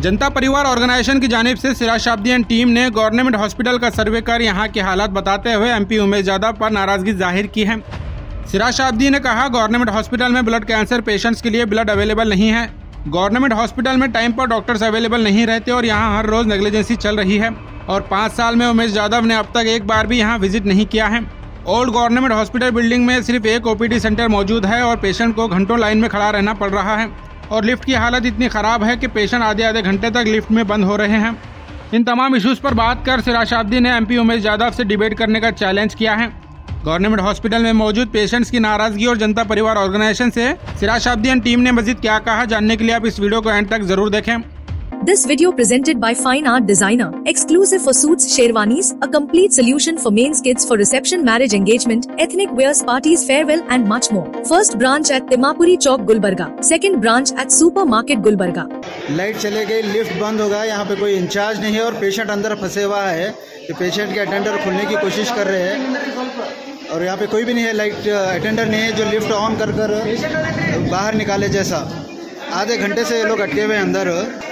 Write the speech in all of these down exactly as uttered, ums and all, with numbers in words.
जनता परिवार ऑर्गेनाइजेशन की जानिब से सिराज शाब्दी एंड टीम ने गवर्नमेंट हॉस्पिटल का सर्वे कर यहां के हालात बताते हुए एमपी उमेश यादव पर नाराजगी जाहिर की है। सिराज शाब्दी ने कहा, गवर्नमेंट हॉस्पिटल में ब्लड कैंसर पेशेंट्स के लिए ब्लड अवेलेबल नहीं है। गवर्नमेंट हॉस्पिटल में टाइम पर डॉक्टर्स अवेलेबल नहीं रहते और यहाँ हर रोज नेग्लिजेंसी चल रही है और पाँच साल में उमेश यादव ने अब तक एक बार भी यहाँ विजिट नहीं किया है। ओल्ड गवर्नमेंट हॉस्पिटल बिल्डिंग में सिर्फ एक ओपीडी सेंटर मौजूद है और पेशेंट को घंटों लाइन में खड़ा रहना पड़ रहा है और लिफ्ट की हालत इतनी खराब है कि पेशेंट आधे आधे घंटे तक लिफ्ट में बंद हो रहे हैं। इन तमाम इश्यूज पर बात कर सिराज शाब्दी ने एमपी उमेश यादव से डिबेट करने का चैलेंज किया है। गवर्नमेंट हॉस्पिटल में मौजूद पेशेंट्स की नाराजगी और जनता परिवार ऑर्गेनाइजेशन से सिराज शाब्दी एंड टीम ने मजीद क्या कहा, जानने के लिए आप इस वीडियो को एंड तक जरूर देखें। This video presented by Fine Art Designer, exclusive for suits, sherwanis, a complete solution for men's kits for reception, marriage, engagement, ethnic wears, parties, farewell and much more. First branch at Timapuri Chowk, Gulbarga. Second branch at Supermarket, Gulbarga. Light चले गई, lift बंद हो गया, यहाँ पे कोई in charge नहीं है और पेशेंट अंदर फंसे हुआ है कि पेशेंट के अटेंडर खुलने की कोशिश कर रहे हैं और यहाँ पे कोई भी नहीं है, लाइट अटेंडर नहीं है जो लिफ्ट ऑन कर कर बाहर निकाले जैसा। आधे घंटे से ये लोग अटके हुए अंदर।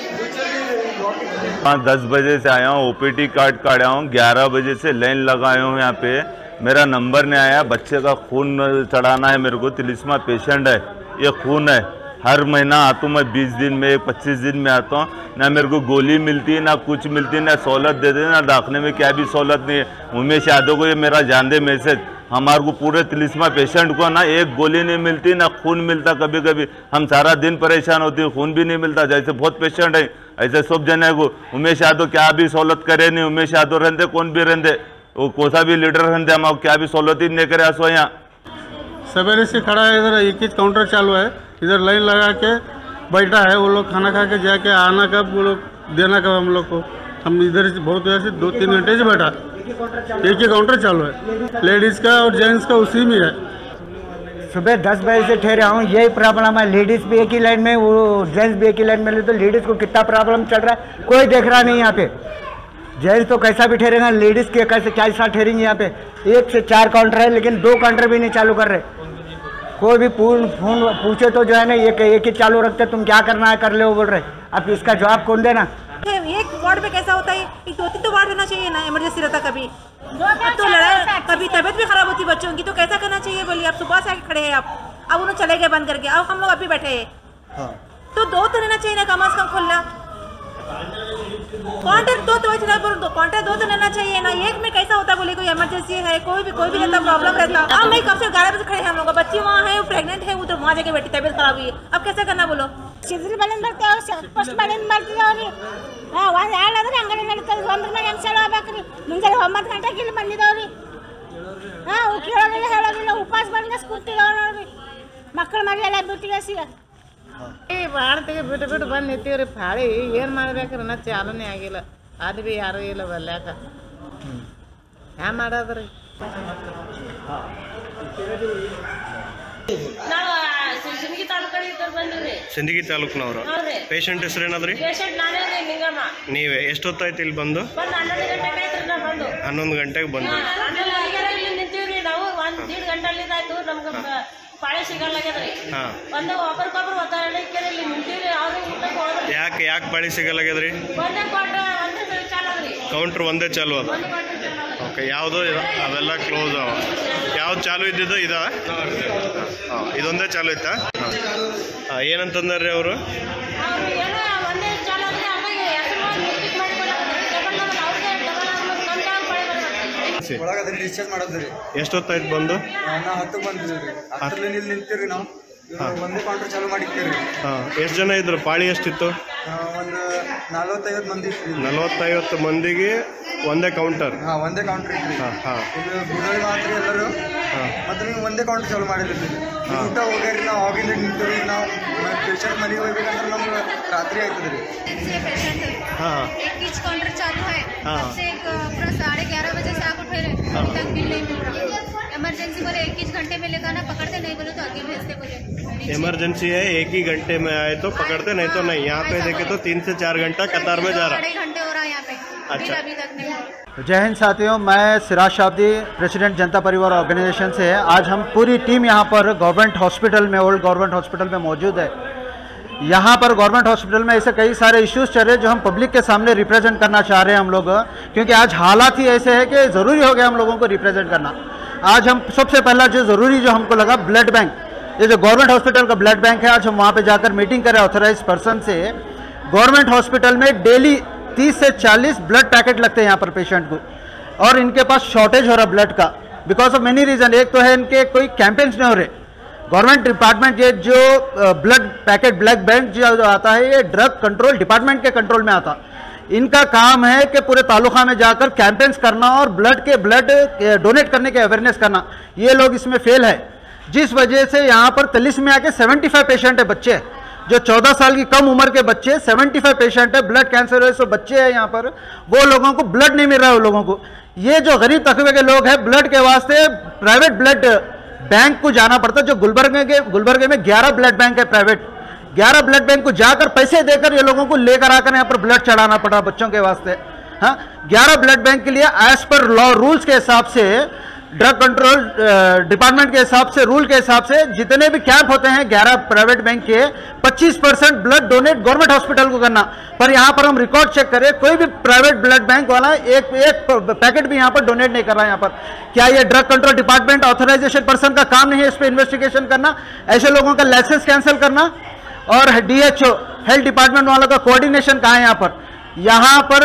हाँ, दस बजे से आया हूँ, ओपीडी कार्ड काटा हूँ, ग्यारह बजे से लाइन लगाया हूँ यहाँ पे। मेरा नंबर नहीं आया, बच्चे का खून चढ़ाना है मेरे को, तिलिस्मा पेशेंट है, ये खून है। हर महीना आता हूँ मैं, बीस दिन में पच्चीस दिन में आता हूँ, ना मेरे को गोली मिलती है ना कुछ मिलती है, ना सहूलत देते हैं, ना दाखने में क्या भी सहूलत नहीं है। उमेश यादव को ये मेरा जान दे मैसेज, हमारे को पूरे तिलिस्मा पेशेंट को ना एक गोली नहीं मिलती, ना खून मिलता। कभी कभी हम सारा दिन परेशान होती है, खून भी नहीं मिलता। जैसे बहुत पेशेंट है ऐसे सब जने को उमेश यादव क्या भी सहूलत करे नहीं। उमेश यादव रहते कौन भी रहते, वो कोसा भी लीडर रहते, हम क्या भी सहूलत ही नहीं करे। आसो यहाँ सवेरे से खड़ा है, इधर एक ही काउंटर चालू है, इधर लाइन लगा के बैठा है। वो लोग खाना खा के जाके आना कब, वो लोग देना कब हम लोग को। हम इधर से बहुत वैसे दो तीन घंटे से बैठा, एक ही काउंटर चालू है, लेडीज़ का और जेंट्स का उसी में है। सुबह दस बजे से ठहरे हूँ, यही प्रॉब्लम है। लेडीज़ भी एक ही लाइन में, वो जेंट्स भी एक ही लाइन में, तो लेडीज़ को कितना प्रॉब्लम चल रहा है कोई देख रहा नहीं यहाँ पे। जेंट्स तो कैसा भी ठहरेगा, लेडीज़ के कैसे क्या साथ ठहरेंगे यहाँ पे। एक से चार काउंटर है लेकिन दो काउंटर भी नहीं चालू कर रहे। कोई भी फोन फोन पूछे तो जो है ना एक एक ही चालू रखते, तुम क्या करना है कर ले, वो बोल रहे। अब इसका जवाब कौन देना। एक वार्ड में कैसा होता है, एक दो तीन तो वार्ड रहना चाहिए ना, इमरजेंसी रहता कभी। अब तो लड़ाई, कभी तबीयत भी खराब होती बच्चों की, तो कैसा करना चाहिए बोलिए। आप सुबह से आके खड़े हैं, आप अब उन्होंने चले गए बंद करके, अब हम लोग अभी बैठे हैं। हाँ। तो दो तो रहना चाहिए ना, कम अज कम खोलना काउंटर दो तो काउंटर दो तो रहना चाहिए ना। एक में कैसा होता है बोले, कोई इमरजेंसी है, कोई भी कोई भी रहता प्रॉब्लम रहता। अब मैं कब से ग्यारह बजे खड़े हैं हम लोग, बच्ची वहाँ है, वो प्रेग्नेंट है, वो तो वहाँ जाके बैठी, तबीयत खराब हुई है, अब कैसे करना बोलो। ಫಸ್ಟ್ ಮನೆಯಿಂದ ಬರ್ತಿದ್ದೇವ್ರಿ ಒಂದು ಎರಡಾದ್ರೆ ಅಂಗಡಿ ನಡೀತದೆ, ಒಂದ್ರ ಮೇಲೆ ಹೆಂಗೆ ಸಲ ಆಗ್ಬೇಕ್ರಿ। ಮುಂಜಾನೆ ಒಂಬತ್ತು ಗಂಟೆಗೆ ಇಲ್ಲಿ ಬಂದಿದ್ದೇವ್ರಿ, ಹಾಂ ಕೇಳೋದಿಲ್ಲ ಹೇಳೋದಿಲ್ಲ, ಉಪವಾಸ ಬಂದ ಕೂತಿದ್ದೇವೆ ನೋಡ್ರಿ, ಮಕ್ಕಳು ಮರಿ ಎಲ್ಲ ಬಿಟ್ಟಿಗೆಸಿ ಈ ಬಾಳ್ತಿಗೆ ಬಿಟ್ಟು ಬಿಟ್ಟು ಬಂದು ನಿಂತೀವ್ರಿ ಪಾಳಿ ಏನು ಮಾಡ್ಬೇಕ್ರಿ ನಾ ಚಾಲೂನೇ ಆಗಿಲ್ಲ, ಅದು ಭೀ ಯಾರೂ ಇಲ್ಲ ಬರ್ಲ್ಯಾಕ, ಹ್ಯಾ ಮಾಡೋದ್ರಿ। ಸಿಂದಗಿ ತಾಲೂಕಿನವರು ಪೇಷಂಟ್ ಹೆಸರು ಏನಾದ್ರಿ? ನೀವೇ ಎಷ್ಟೊತ್ತಾಯ್ತು ಇಲ್ಲಿ ಬಂದು? ಹನ್ನೊಂದು ಗಂಟೆಗೆ ಬಂದು ನಿಂತೀವ್ರಿ ನಾವು, ಒಂದ್ ದೀಡ್ ಗಂಟೆ ಆಯ್ತು, ನಮ್ಗೆ ಪಾಳಿ ಸಿಗಲ್ಲಾಗ್ಯದ್ರಿ। ಯಾಕೆ ಯಾಕೆ ಪಾಳಿ ಸಿಗಲ್ಲಾಗ್ಯದ್ರಿ? ಕೌಂಟರ್ ಒಂದೇ ಚಾಲು ಅದ, ಓಕೆ। ಯಾವುದು ಅವೆಲ್ಲ ಕ್ಲೋಸ್ ಅವ, ಯಾವ್ದು ಚಾಲು ಇದ್ದಿದ್ದು ಇದಾವೆ? ಹಾಂ, ಇದೊಂದೇ ಚಾಲು ಇತ್ತಾ? ಹಾಂ, ಏನಂತಂದ್ರಿ ಅವರು? ಡಿಸ್ಚಾರ್ಜ್ ಮಾಡೋದ್ರಿ। ಎಷ್ಟೊತ್ತಾಯ್ತು ಬಂದು? ನಾವು ಹತ್ತು ಬಂದಿದ್ರಿ, ಹತ್ತರಲ್ಲಿ ಇಲ್ಲಿ ನಿಂತಿರಿ ನಾವು, ಒಂದೇ ಕೌಂಟರ್ ಚಾಲು ಮಾಡಿರ್ತೀರಿ। ಹಾಂ, ಎಷ್ಟು ಜನ ಇದ್ರು? ಪಾಳಿ ಎಷ್ಟಿತ್ತು? ಒಂದು ನಲ್ವತ್ತೈವತ್ತು ಮಂದಿ ಇತ್ತು। ನಲ್ವತ್ತೈವತ್ತು ಮಂದಿಗೆ ಒಂದೇ ಕೌಂಟರ್? ಹಾಂ, ಒಂದೇ ಕೌಂಟರ್ ಇತ್ತು। ಹಾಂ ಹಾಂ, ಇಲ್ಲಿ ಗುರುಗಳು ಮಾತ್ರ ಎಲ್ಲರೂ ಮತ್ತೆ ನೀವು ಒಂದೇ ಕೌಂಟರ್ ಚಾಲು ಮಾಡಿರ್ತೀವಿ। ಊಟ ಹೋಗ್ಯಾರಿ, ನಾವು ಆಗಿಂದ ನಿಂತೀವಿ, ನಾವು ಪೇಷಂಟ್ ಮನೆಗೆ ಹೋಗ್ಬೇಕಂದ್ರೆ ನಮ್ಗೆ ರಾತ್ರಿ ಆಯ್ತದೆ ರೀ। हाँ, एक कीच काउंटर चालू है, तब से एक पूरा साढ़े ग्यारह बजे से आकर ठहरे, अभी तक बिल नहीं मिल रहा। इमरजेंसी बोले एक ही घंटे में लेकर आना, पकड़ते नहीं बोले तो आगे भेजते बोले। इमरजेंसी है, एक ही घंटे में आए तो पकड़ते, नहीं तो नहीं। यहाँ पे देखे तो तीन से चार घंटा कतार में जा रहा, ढाई घंटे हो रहा है यहाँ पे, अच्छा। अभी तक नहीं। जय हिंद साथियों, मैं सिराज शाब्दी, प्रेसिडेंट जनता परिवार ऑर्गेनाइजेशन से है। आज हम पूरी टीम यहाँ पर गवर्नमेंट हॉस्पिटल में, ओल्ड गवर्नमेंट हॉस्पिटल में मौजूद है। यहाँ पर गवर्नमेंट हॉस्पिटल में ऐसे कई सारे इश्यूज चल रहे हैं जो हम पब्लिक के सामने रिप्रेजेंट करना चाह रहे हैं हम लोग, क्योंकि आज हालात ही ऐसे हैं कि ज़रूरी हो गया हम लोगों को रिप्रेजेंट करना। आज हम सबसे पहला जो ज़रूरी जो हमको लगा ब्लड बैंक, ये जो गवर्नमेंट हॉस्पिटल का ब्लड बैंक है, आज हम वहाँ पे जाकर मीटिंग करें ऑथराइज पर्सन से। गवर्नमेंट हॉस्पिटल में डेली तीस से चालीस ब्लड पैकेट लगते हैं यहाँ पर पेशेंट को, और इनके पास शॉर्टेज हो रहा ब्लड का बिकॉज ऑफ मेनी रीज़न। एक तो है इनके कोई कैंपेन्स नहीं हो रहे। गवर्नमेंट डिपार्टमेंट ये जो ब्लड पैकेट ब्लड बैंक जो आता है ये ड्रग कंट्रोल डिपार्टमेंट के कंट्रोल में आता। इनका काम है कि पूरे तालुका में जाकर कैंपेन्स करना और ब्लड के ब्लड डोनेट करने के अवेयरनेस करना। ये लोग इसमें फेल है, जिस वजह से यहाँ पर तिलिस्म में आके पचहत्तर पेशेंट है, बच्चे जो चौदह साल की कम उम्र के बच्चे पचहत्तर पेशेंट है, ब्लड कैंसर है, सो बच्चे हैं यहाँ पर, वो लोगों को ब्लड नहीं मिल रहा है। उन लोगों को, ये जो गरीब तबके के लोग हैं, ब्लड के वास्ते प्राइवेट ब्लड बैंक को जाना पड़ता है। जो गुलबर्गे के गुलबर्गे में ग्यारह ब्लड बैंक है प्राइवेट, ग्यारह ब्लड बैंक को जाकर पैसे देकर ये लोगों को लेकर आकर यहाँ पर ब्लड चढ़ाना पड़ा बच्चों के वास्ते। हाँ, ग्यारह ब्लड बैंक के लिए एज पर लॉ रूल्स के हिसाब से, ड्रग कंट्रोल डिपार्टमेंट के हिसाब से, रूल के हिसाब से जितने भी कैंप होते हैं ग्यारह प्राइवेट बैंक के, पच्चीस percent blood donate government hospital को करना। पर यहाँ पर हम रिकॉर्ड चेक करें, कोई भी प्राइवेट ब्लड बैंक वाला एक एक पैकेट भी यहाँ पर डोनेट नहीं कर रहा है। यहाँ पर क्या ये drug control department authorization person का काम नहीं है इस पर इन्वेस्टिगेशन करना, ऐसे लोगों का लाइसेंस कैंसिल करना? और डीएचओ हेल्थ डिपार्टमेंट वालों का कोऑर्डिनेशन कहाँ है यहाँ पर? यहाँ पर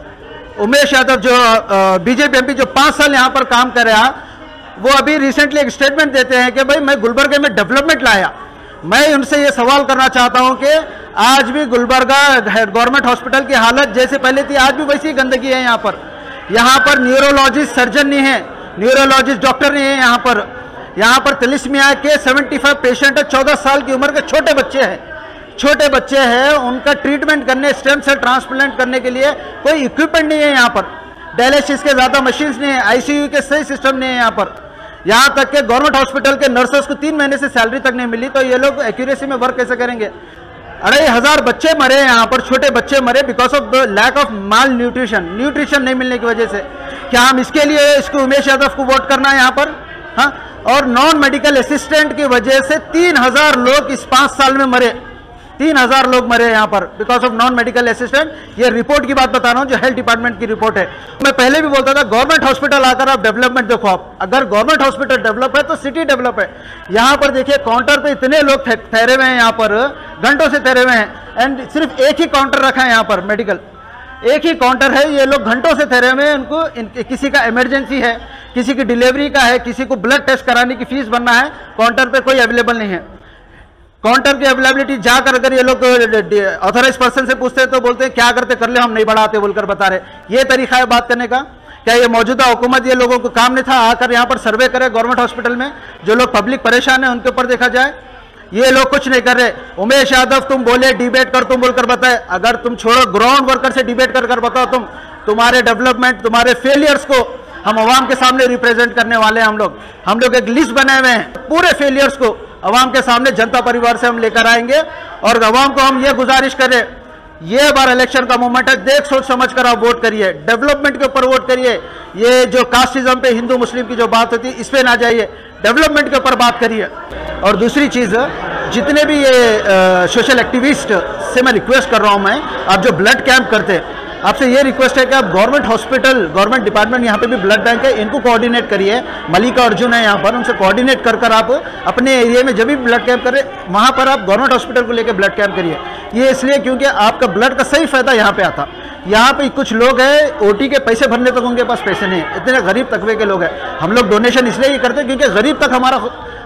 उमेश यादव जो बीजेपी एमपी जो पाँच साल यहाँ पर काम कर रहा, वो अभी रिसेंटली एक स्टेटमेंट देते हैं कि भाई मैं गुलबर्गे में डेवलपमेंट लाया। मैं उनसे ये सवाल करना चाहता हूँ कि आज भी गुलबर्गा गवर्नमेंट हॉस्पिटल की हालत जैसे पहले थी, आज भी वैसी गंदगी है यहाँ पर। यहाँ पर न्यूरोलॉजिस्ट सर्जन नहीं है, न्यूरोलॉजिस्ट डॉक्टर नहीं है यहाँ पर। यहाँ पर तिलिस्मिया के पचहत्तर पेशेंट है, चौदह साल की उम्र के छोटे बच्चे हैं, छोटे बच्चे हैं, उनका ट्रीटमेंट करने, स्टेम सेल ट्रांसप्लांट करने के लिए कोई इक्विपमेंट नहीं है यहाँ पर। डायलिसिस के ज़्यादा मशीन्स नहीं है, आईसीयू के सही सिस्टम नहीं है यहाँ पर। यहाँ तक कि गवर्नमेंट हॉस्पिटल के नर्सेस को तीन महीने से सैलरी तक नहीं मिली, तो ये लोग एक्यूरेसी में वर्क कैसे करेंगे? अढ़ाई हजार बच्चे मरे यहाँ पर, छोटे बच्चे मरे because of the lack of malnutrition, nutrition नहीं मिलने की वजह से। क्या हम इसके लिए इसको उमेश यादव को वोट करना है यहाँ पर? हाँ, और नॉन मेडिकल असिस्टेंट की वजह से तीन हजार लोग इस पाँच साल में मरे, तीन हजार लोग मरे यहाँ पर because of non medical assistant. ये रिपोर्ट की बात बता रहा हूँ जो हेल्थ डिपार्टमेंट की रिपोर्ट है। मैं पहले भी बोलता था गवर्नमेंट हॉस्पिटल आकर आप डेवलपमेंट देखो, आप अगर गवर्नमेंट हॉस्पिटल डेवलप है तो सिटी डेवलप है। यहाँ पर देखिए काउंटर पे इतने लोग ठहरे हुए हैं, यहाँ पर घंटों से ठहरे हुए हैं, एंड सिर्फ एक ही काउंटर रखा है यहाँ पर मेडिकल, एक ही काउंटर है। ये लोग घंटों से ठहरे हुए हैं, उनको किसी का इमरजेंसी है, किसी की डिलीवरी का है, किसी को ब्लड टेस्ट कराने की फीस भरना है, काउंटर पे कोई अवेलेबल नहीं है। काउंटर की अवेलेबिलिटी जाकर अगर ये लोग ऑथराइज पर्सन से पूछते हैं तो बोलते हैं क्या करते कर ले, हम नहीं बढ़ाते बोलकर बता रहे। ये तरीका है बात करने का? क्या ये मौजूदा हुकूमत ये लोगों को काम नहीं था आकर यहाँ पर सर्वे करे गवर्नमेंट हॉस्पिटल में, जो लोग पब्लिक परेशान है उनके ऊपर देखा जाए? ये लोग कुछ नहीं कर रहे। उमेश यादव तुम बोले डिबेट कर, तुम बोलकर बताए, अगर तुम छोड़ो ग्राउंड वर्कर से डिबेट कर कर बताओ, तुम तुम्हारे डेवलपमेंट, तुम्हारे फेलियर्स को हम अवाम के सामने रिप्रेजेंट करने वाले हैं। हम लोग हम लोग एक लिस्ट बनाए हुए हैं, पूरे फेलियर्स को अवाम के सामने जनता परिवार से हम लेकर आएंगे और अवाम को हम ये गुजारिश करें, ये बार इलेक्शन का मोमेंट है, देख सोच समझ कर आप वोट करिए, डेवलपमेंट के ऊपर वोट करिए। ये जो कास्टिज्म पे हिंदू मुस्लिम की जो बात होती है इस पे ना जाइए, डेवलपमेंट के ऊपर बात करिए। और दूसरी चीज़, जितने भी ये सोशल एक्टिविस्ट से मैं रिक्वेस्ट कर रहा हूँ, मैं आप जो ब्लड कैंप करते हैं, आपसे ये रिक्वेस्ट है कि आप गवर्नमेंट हॉस्पिटल, गवर्नमेंट डिपार्टमेंट, यहाँ पे भी ब्लड बैंक है, इनको कोऑर्डिनेट करिए। मलिका अर्जुन है यहाँ पर, उनसे कोऑर्डिनेट कर कर आप अपने एरिया में जब भी ब्लड कैंप करें, वहाँ पर आप गवर्नमेंट हॉस्पिटल को लेकर ब्लड कैंप करिए। ये इसलिए क्योंकि आपका ब्लड का सही फायदा यहाँ पे आता। यहाँ पे कुछ लोग हैं ओटी के पैसे भरने तक उनके पास पैसे नहीं, इतने गरीब तबके के लोग हैं। हम लोग डोनेशन इसलिए ही करते हैं क्योंकि गरीब तक हमारा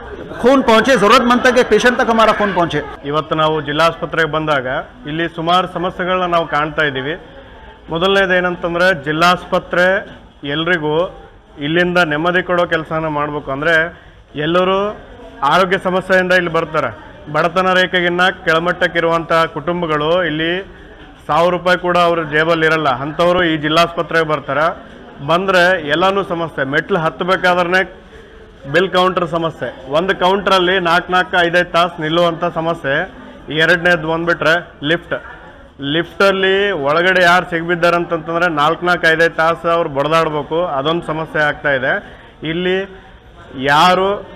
खून पहुँचे, ज़रूरतमंद तक, एक पेशेंट तक हमारा खून पहुँचे। ಇವತ್ತು ನಾವು ಜಿಲ್ಲಾಸ್ಪತ್ರೆಗೆ ಬಂದಾಗ ಇಲ್ಲಿ ಸುಮಾರು ಸಮಸ್ಯೆಗಳನ್ನ ನಾವು ಕಾಣ್ತಾ ಇದ್ದೀವಿ। ಮೊದಲನೇದು ಏನಂತಂದರೆ ಜಿಲ್ಲಾಸ್ಪತ್ರೆ ಎಲ್ರಿಗೂ ಇಲ್ಲಿಂದ ನೆಮ್ಮದಿ ಕೊಡೋ ಕೆಲಸನ ಮಾಡಬೇಕು। ಅಂದರೆ ಎಲ್ಲರೂ ಆರೋಗ್ಯ ಸಮಸ್ಯೆಯಿಂದ ಇಲ್ಲಿ ಬರ್ತಾರೆ, ಬಡತನ ರೇಖೆಗಿನ್ನ ಕೆಳಮಟ್ಟಕ್ಕಿರುವಂಥ ಕುಟುಂಬಗಳು ಇಲ್ಲಿ ಸಾವಿರ ರೂಪಾಯಿ ಕೂಡ ಅವ್ರ ಜೇಬಲ್ಲಿ ಇರಲ್ಲ, ಅಂಥವರು ಈ ಜಿಲ್ಲಾಸ್ಪತ್ರೆಗೆ ಬರ್ತಾರೆ। ಬಂದರೆ ಎಲ್ಲನೂ ಸಮಸ್ಯೆ, ಮೆಟ್ಲು ಹತ್ತಬೇಕಾದ್ರೆ ಬಿಲ್ ಕೌಂಟರ್ ಸಮಸ್ಯೆ, ಒಂದು ಕೌಂಟ್ರಲ್ಲಿ ನಾಲ್ಕು ನಾಲ್ಕು ಐದೈದು ತಾಸು ನಿಲ್ಲುವಂಥ ಸಮಸ್ಯೆ। ಎರಡನೇದು ಬಂದುಬಿಟ್ರೆ ಲಿಫ್ಟ್, ಲಿಫ್ಟಲ್ಲಿ ಒಳಗಡೆ ಯಾರು ಸಿಗ್ಬಿದ್ದಾರೆ ಅಂತಂತಂದರೆ ನಾಲ್ಕು ನಾಲ್ಕು ಐದೈದು ತಾಸು ಅವ್ರು ಬಡ್ದಾಡ್ಬೇಕು, ಅದೊಂದು ಸಮಸ್ಯೆ ಆಗ್ತಾಯಿದೆ। ಇಲ್ಲಿ ಯಾರು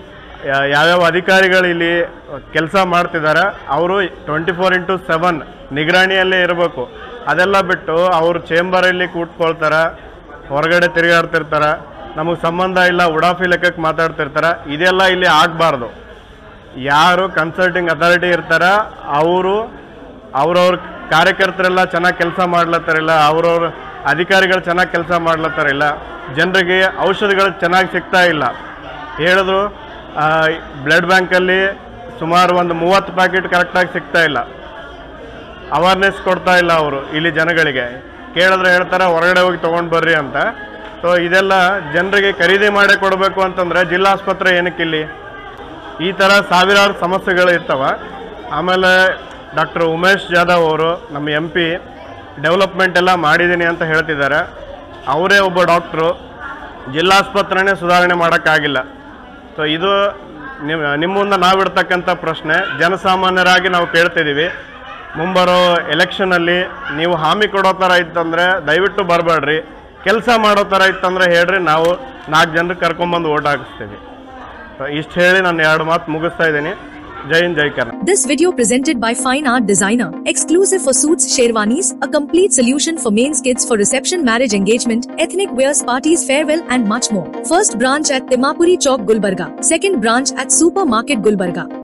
ಯಾವ್ಯಾವ ಅಧಿಕಾರಿಗಳು ಇಲ್ಲಿ ಕೆಲಸ ಮಾಡ್ತಿದ್ದಾರೆ ಅವರು ಟ್ವೆಂಟಿ ಫೋರ್ ಇಂಟು ಸೆವೆನ್ ನಿಗರಾಣಿಯಲ್ಲೇ ಇರಬೇಕು. ಅದೆಲ್ಲ ಬಿಟ್ಟು ಅವರು ಚೇಂಬರಲ್ಲಿ ಕೂತ್ಕೊಳ್ತಾರೆ, ಹೊರಗಡೆ ತಿರುಗಾಡ್ತಿರ್ತಾರೆ, ನಮಗೆ ಸಂಬಂಧ ಇಲ್ಲ ಉಡಾಫಿ ಲೆಕ್ಕಕ್ಕೆ ಮಾತಾಡ್ತಿರ್ತಾರೆ. ಇದೆಲ್ಲ ಇಲ್ಲಿ ಆಗಬಾರ್ದು. ಯಾರು ಕನ್ಸಲ್ಟಿಂಗ್ ಅಥಾರಿಟಿ ಇರ್ತಾರೆ ಅವರು ಅವ್ರವ್ರ ಕಾರ್ಯಕರ್ತರೆಲ್ಲ ಚೆನ್ನಾಗಿ ಕೆಲಸ ಮಾಡ್ಲತ್ತಾರಿಲ್ಲ, ಅವ್ರವ್ರ ಅಧಿಕಾರಿಗಳು ಚೆನ್ನಾಗಿ ಕೆಲಸ ಮಾಡ್ಲತ್ತಾರಿಲ್ಲ, ಜನರಿಗೆ ಔಷಧಿಗಳು ಚೆನ್ನಾಗಿ ಸಿಗ್ತಾ ಇಲ್ಲ. ಹೇಳಿದ್ರು ಬ್ಲಡ್ ಬ್ಯಾಂಕಲ್ಲಿ ಸುಮಾರು ಒಂದು ಮೂವತ್ತು ಪ್ಯಾಕೆಟ್ ಕರೆಕ್ಟಾಗಿ ಸಿಗ್ತಾ ಇಲ್ಲ, ಅವೇರ್ನೆಸ್ ಕೊಡ್ತಾ ಇಲ್ಲ ಅವರು ಇಲ್ಲಿ ಜನಗಳಿಗೆ. ಕೇಳಿದ್ರೆ ಹೇಳ್ತಾರೆ ಹೊರಗಡೆ ಹೋಗಿ ತೊಗೊಂಡು ಬರ್ರಿ ಅಂತ. ಸೊ ಇದೆಲ್ಲ ಜನರಿಗೆ ಖರೀದಿ ಮಾಡೇ ಕೊಡಬೇಕು ಅಂತಂದರೆ ಜಿಲ್ಲಾಸ್ಪತ್ರೆ ಏನಕ್ಕಿಲ್ಲಿ? ಈ ಥರ ಸಾವಿರಾರು ಸಮಸ್ಯೆಗಳು ಇರ್ತವೆ. ಆಮೇಲೆ ಡಾಕ್ಟರ್ ಉಮೇಶ್ ಜಾಧವ್ ಅವರು ನಮ್ಮ ಎಂ ಪಿ ಡೆವಲಪ್ಮೆಂಟ್ ಎಲ್ಲ ಮಾಡಿದ್ದೀನಿ ಅಂತ ಹೇಳ್ತಿದ್ದಾರೆ. ಅವರೇ ಒಬ್ಬ ಡಾಕ್ಟ್ರು, ಜಿಲ್ಲಾಸ್ಪತ್ರೆನೇ ಸುಧಾರಣೆ ಮಾಡೋಕ್ಕಾಗಿಲ್ಲ. ಸೊ ಇದು ನಿಮ್ಮ ನಿಮ್ಮ ಮುಂದೆ ನಾವಿಡ್ತಕ್ಕಂಥ ಪ್ರಶ್ನೆ ಜನಸಾಮಾನ್ಯರಾಗಿ ನಾವು ಕೇಳ್ತಿದ್ದೀವಿ. ಮುಂಬರೋ ಎಲೆಕ್ಷನಲ್ಲಿ ನೀವು ಹಾಮಿ ಕೊಡೋ ಥರ ಇತ್ತಂದರೆ ದಯವಿಟ್ಟು ಬರಬೇಡ್ರಿ, ಕೆಲಸ ಮಾಡೋ ಥರ ಇತ್ತಂದರೆ ಹೇಳ್ರಿ, ನಾವು ನಾಲ್ಕು ಜನರಿಗೆ ಕರ್ಕೊಂಬಂದು ಓಟ್ ಹಾಕಿಸ್ತೀವಿ. ಇಷ್ಟು ಹೇಳಿ ನಾನು ಎರಡು ಮಾತು ಮುಗಿಸ್ತಾ ಇದ್ದೀನಿ. ಜೈ ಹಿಂದ್, ಜೈ Karnataka. This video presented by Fine Art Designer, exclusive for suits, sherwanis, a complete solution for men's kids for reception, marriage, engagement, ethnic wears, parties, farewell and much more. First branch at Timapuri Chowk, Gulbarga. Second branch at Supermarket, Gulbarga.